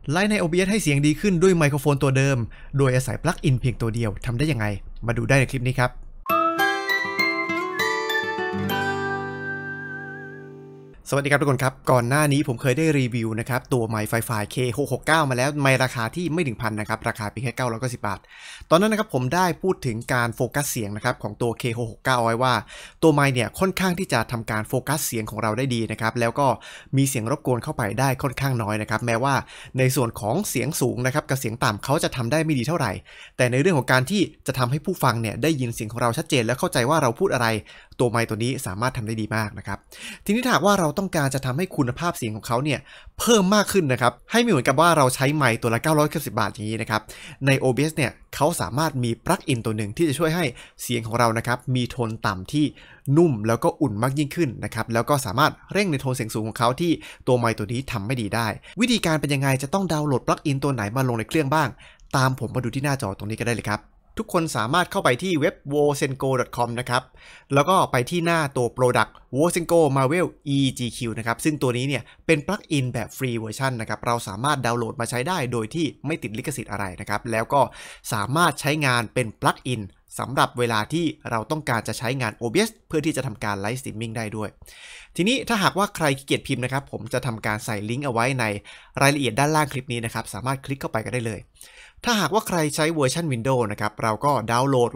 ไลฟ์ใน OBS ให้เสียงดีขึ้นด้วยไมโครโฟนตัวเดิมโดยอาศัยปลั๊กอินเพียงตัวเดียวทำได้ยังไงมาดูได้ในคลิปนี้ครับสวัสดีครับทุกคนครับก่อนหน้านี้ผมเคยได้รีวิวนะครับตัวไมค์ไฟไฟ K669 มาแล้วไมค์ราคาที่ไม่ถึงพันนะครับราคาเพียงแค่990 บาทตอนนั้นนะครับผมได้พูดถึงการโฟกัสเสียงนะครับของตัว K669 ไว้ว่าตัวไมค์เนี่ยค่อนข้างที่จะทำการโฟกัสเสียงของเราได้ดีนะครับแล้วก็มีเสียงรบกวนเข้าไปได้ค่อนข้างน้อยนะครับแม้ว่าในส่วนของเสียงสูงนะครับกับเสียงต่ำเขาจะทำได้ไม่ดีเท่าไหร่แต่ในเรื่องของการที่จะทำให้ผู้ฟังเนี่ยได้ยินเสียงของเราชัดเจนและเข้าใจว่าเราพูดอะไรตัวไมค์ตัวนี้สามารถทำได้ดีมากนะครับทีนี้ถ้าหากว่าเราต้องการจะทำให้คุณภาพเสียงของเขาเนี่ยเพิ่มมากขึ้นนะครับให้ไม่เหมือนกับว่าเราใช้ไมค์ตัวละ990 บาทอย่างนี้นะครับใน OBS เนี่ยเขาสามารถมีปลั๊กอินตัวหนึ่งที่จะช่วยให้เสียงของเรานะครับมีโทนต่ำที่นุ่มแล้วก็อุ่นมากยิ่งขึ้นนะครับแล้วก็สามารถเร่งในโทนเสียงสูงของเขาที่ตัวไมค์ตัวนี้ทำไม่ดีได้วิธีการเป็นยังไงจะต้องดาวน์โหลดปลั๊กอินตัวไหนมาลงในเครื่องบ้างตามผมมาดูที่หน้าจอตรงนี้ก็ได้เลยครับทุกคนสามารถเข้าไปที่เว็บ wosengo.com นะครับแล้วก็ไปที่หน้าตัว Product Wosengo Marvel EGQ นะครับซึ่งตัวนี้เนี่ยเป็นปลั๊กอินแบบฟรีเวอร์ชันนะครับเราสามารถดาวน์โหลดมาใช้ได้โดยที่ไม่ติดลิขสิทธิ์อะไรนะครับแล้วก็สามารถใช้งานเป็นปลั๊กอินสำหรับเวลาที่เราต้องการจะใช้งาน OBS เพื่อที่จะทำการไลฟ์สตรีมมิ่งได้ด้วยทีนี้ถ้าหากว่าใครขี้เกียจพิมพ์นะครับผมจะทำการใส่ลิงก์เอาไว้ในรายละเอียดด้านล่างคลิปนี้นะครับสามารถคลิกเข้าไปกันได้เลยถ้าหากว่าใครใช้เวอร์ชัน Windows นะครับเราก็ดาวน์โหลด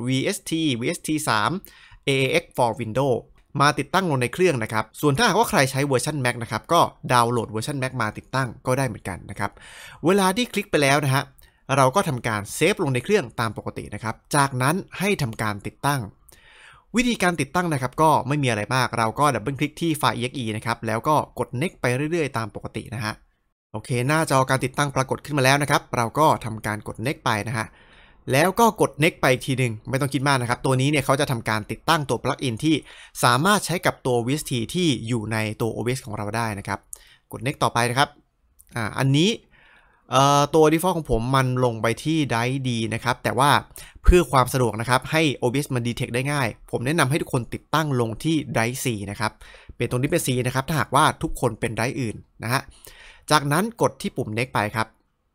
VST 3 AAX for Windows มาติดตั้งลงในเครื่องนะครับส่วนถ้าหากว่าใครใช้เวอร์ชัน Mac นะครับก็ดาวน์โหลดเวอร์ชัน Mac มาติดตั้งก็ได้เหมือนกันนะครับเวลาที่คลิกไปแล้วนะฮะเราก็ทำการเซฟลงในเครื่องตามปกตินะครับจากนั้นให้ทำการติดตั้งวิธีการติดตั้งนะครับก็ไม่มีอะไรมากเราก็ดับเบิลคลิกที่ไฟล์ exe นะครับแล้วก็กด next ไปเรื่อยๆตามปกตินะฮะโอเคหน้าจอการติดตั้งปรากฏขึ้นมาแล้วนะครับเราก็ทำการกด next ไปนะฮะแล้วก็กด next ไปอีกทีหนึ่งไม่ต้องคิดมากนะครับตัวนี้เนี่ยเขาจะทำการติดตั้งตัวปลั๊กอินที่สามารถใช้กับตัว VST ที่อยู่ในตัว OBS ของเราได้นะครับกด next ต่อไปนะครับอันนี้ตัว default ของผมมันลงไปที่ Drive D นะครับแต่ว่าเพื่อความสะดวกนะครับให้ OBS มัน detect ได้ง่ายผมแนะนำให้ทุกคนติดตั้งลงที่ Drive C นะครับเป็นตรงนี้เป็น C นะครับถ้าหากว่าทุกคนเป็น Drive อื่นนะฮะจากนั้นกดที่ปุ่ม next ไปครับ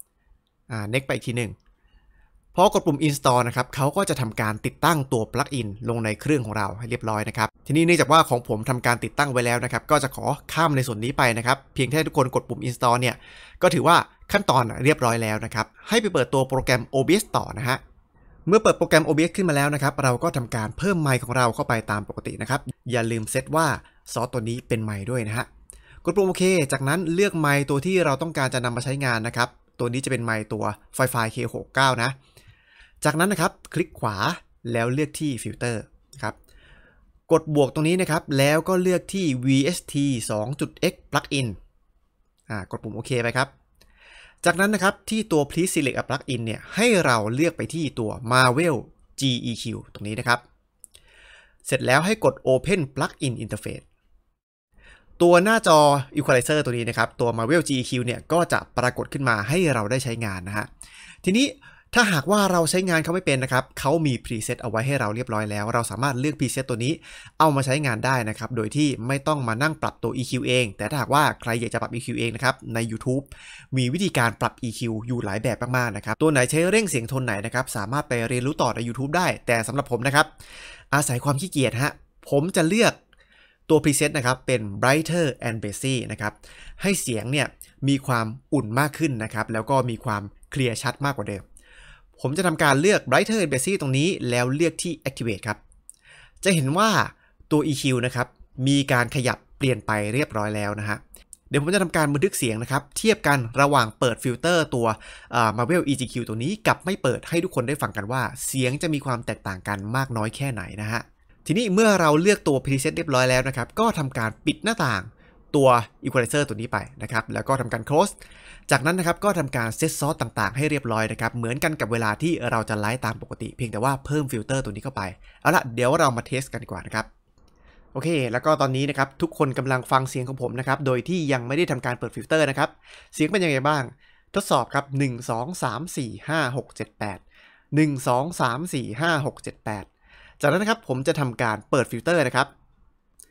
next ไปอีกทีหนึ่งพอกดปุ่ม install นะครับเขาก็จะทำการติดตั้งตัวปลั๊กอินลงในเครื่องของเราให้เรียบร้อยนะครับทีนี้เนื่องจากว่าของผมทำการติดตั้งไว้แล้วนะครับก็จะขอข้ามในส่วนนี้ไปนะครับเพียงแค่ทุกคนกดปุ่ม install เนี่ยก็ถือว่าขั้นตอนเรียบร้อยแล้วนะครับให้ไปเปิดตัวโปรแกรม OBS ต่อนะฮะเมื่อเปิดโปรแกรม OBS ขึ้นมาแล้วนะครับเราก็ทำการเพิ่มไมค์ของเราเข้าไปตามปกตินะครับอย่าลืมเซตว่าซอสตัวนี้เป็นไมค์ด้วยนะฮะกดปุ่มโอเคจากนั้นเลือกไมค์ตัวที่เราต้องการจะนำมาใช้งานนะครับตัวนี้จะเป็นไมค์ตัวไฟไฟ K69 นะจากนั้นนะครับคลิกขวาแล้วเลือกที่ฟิลเตอร์ครับกดบวกตรงนี้นะครับแล้วก็เลือกที่ VST 2.x plugin กดปุ่มโอเคไปครับจากนั้นนะครับที่ตัว please select a plugin เนี่ยให้เราเลือกไปที่ตัว Marvel GEQ ตรงนี้นะครับเสร็จแล้วให้กด Open Plugin Interface ตัวหน้าจอ Equalizer ตัวนี้นะครับตัว Marvel GEQ เนี่ยก็จะปรากฏขึ้นมาให้เราได้ใช้งานนะฮะทีนี้ถ้าหากว่าเราใช้งานเขาไม่เป็นนะครับเขามี preset เอาไว้ให้เราเรียบร้อยแล้วเราสามารถเลือก preset ตัวนี้เอามาใช้งานได้นะครับโดยที่ไม่ต้องมานั่งปรับตัว EQ เองแต่ถ้าหากว่าใครอยากจะปรับ EQ เองนะครับใน YouTube มีวิธีการปรับ EQ อยู่หลายแบบมากๆนะครับตัวไหนใช้เร่งเสียงโทนไหนนะครับสามารถไปเรียนรู้ต่อใน YouTube ได้แต่สำหรับผมนะครับอาศัยความขี้เกียจฮะผมจะเลือกตัว preset นะครับเป็น brighter and bassy นะครับให้เสียงเนี่ยมีความอุ่นมากขึ้นนะครับแล้วก็มีความเคลียร์ชัดมากกว่าเดิมผมจะทำการเลือก Brighter and Bassy ตรงนี้แล้วเลือกที่ Activate ครับจะเห็นว่าตัว EQ นะครับมีการขยับเปลี่ยนไปเรียบร้อยแล้วนะฮะเดี๋ยวผมจะทำการบันทึกเสียงนะครับเทียบกันระหว่างเปิดฟิลเตอร์ตัวMarvel EGQ ตัวนี้กับไม่เปิดให้ทุกคนได้ฟังกันว่าเสียงจะมีความแตกต่างกันมากน้อยแค่ไหนนะฮะทีนี้เมื่อเราเลือกตัว Preset เรียบร้อยแล้วนะครับก็ทำการปิดหน้าต่างตัว Equalizer ตัวนี้ไปนะครับแล้วก็ทำการ close จากนั้นนะครับก็ทำการเซตซอสต่างๆให้เรียบร้อยนะครับเหมือนกันกับเวลาที่เราจะไลฟ์ตามปกติเพียงแต่ว่าเพิ่มฟิลเตอร์ตัวนี้เข้าไปเอาละเดี๋ยวเรามาเทสกันดีกว่านะครับโอเคแล้วก็ตอนนี้นะครับทุกคนกำลังฟังเสียงของผมนะครับโดยที่ยังไม่ได้ทำการเปิดฟิลเตอร์นะครับเสียงเป็นยังไงบ้างทดสอบครับ1 2 3 4 5 6 7 8 1 2 3 4 5 6 7 8จากนั้นนะครับผมจะทำการเปิดฟิลเตอร์นะครับ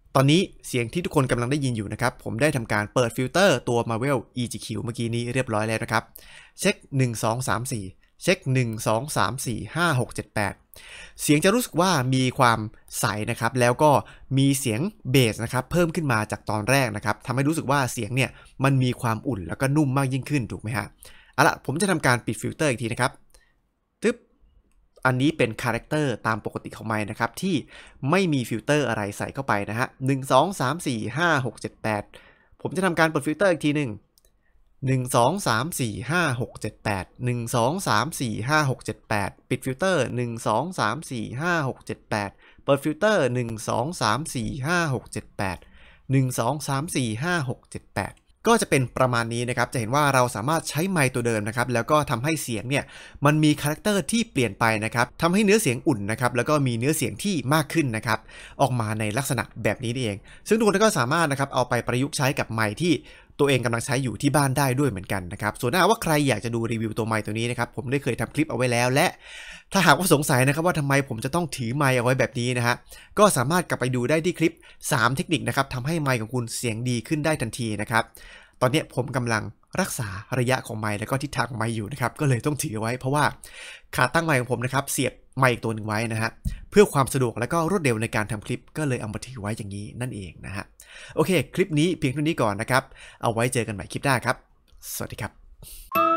ตอนนี้เสียงที่ทุกคนกำลังได้ยินอยู่นะครับผมได้ทำการเปิดฟิลเตอร์ตัว Marvel EGQ เมื่อกี้นี้เรียบร้อยแล้วนะครับเช็ค1 2 3 4เช็ค1 2 3 4 5 6 7 8เสียงจะรู้สึกว่ามีความใสนะครับแล้วก็มีเสียงเบสนะครับเพิ่มขึ้นมาจากตอนแรกนะครับทำให้รู้สึกว่าเสียงเนี่ยมันมีความอุ่นแล้วก็นุ่มมากยิ่งขึ้นถูกไหมฮะเอาละผมจะทำการปิดฟิลเตอร์อีกทีนะครับตึ๊บอันนี้เป็นคาแรคเตอร์ตามปกติของไมค์นะครับที่ไม่มีฟิลเตอร์อะไรใส่เข้าไปนะฮะ1 2 3 4 5 6 7 8ผมจะทำการเปิดฟิลเตอร์อีกทีหนึ่ง1 2 3 4 5 6 7 8 1 2 3 4 5 6 7 8ปิดฟิลเตอร์1 2 3 4 5 6 7 8เปิดฟิลเตอร์1 2 3 4 5 6 7 8 1 2 3 4 5 6 7 8ก็จะเป็นประมาณนี้นะครับจะเห็นว่าเราสามารถใช้ไมค์ตัวเดิมนะครับแล้วก็ทำให้เสียงเนี่ยมันมีคาแรคเตอร์ที่เปลี่ยนไปนะครับทำให้เนื้อเสียงอุ่นนะครับแล้วก็มีเนื้อเสียงที่มากขึ้นนะครับออกมาในลักษณะแบบนี้นี่เองซึ่งทุกคนก็สามารถนะครับเอาไปประยุกต์ใช้กับไมค์ที่ตัวเองกำลังใช้อยู่ที่บ้านได้ด้วยเหมือนกันนะครับส่วนถ้าว่าใครอยากจะดูรีวิวตัวไมค์ตัวนี้นะครับผมได้เคยทำคลิปเอาไว้แล้วและถ้าหากว่าสงสัยนะครับว่าทำไมผมจะต้องถือไมค์เอาไว้แบบนี้นะฮะก็สามารถกลับไปดูได้ที่คลิป3เทคนิคนะครับทำให้ไมค์ของคุณเสียงดีขึ้นได้ทันทีนะครับตอนนี้ผมกำลังรักษาระยะของไมค์แล้วก็ทิศทางของไมค์อยู่นะครับก็เลยต้องถือไว้เพราะว่าขาตั้งไมค์ของผมนะครับเสียบไมค์อีกตัวหนึ่งไว้นะฮะเพื่อความสะดวกและก็รวดเร็วในการทำคลิปก็เลยเอามาถือไว้อย่างนี้นั่นเองนะฮะโอเคคลิปนี้เพียงเท่านี้ก่อนนะครับเอาไว้เจอกันใหม่คลิปหน้าครับสวัสดีครับ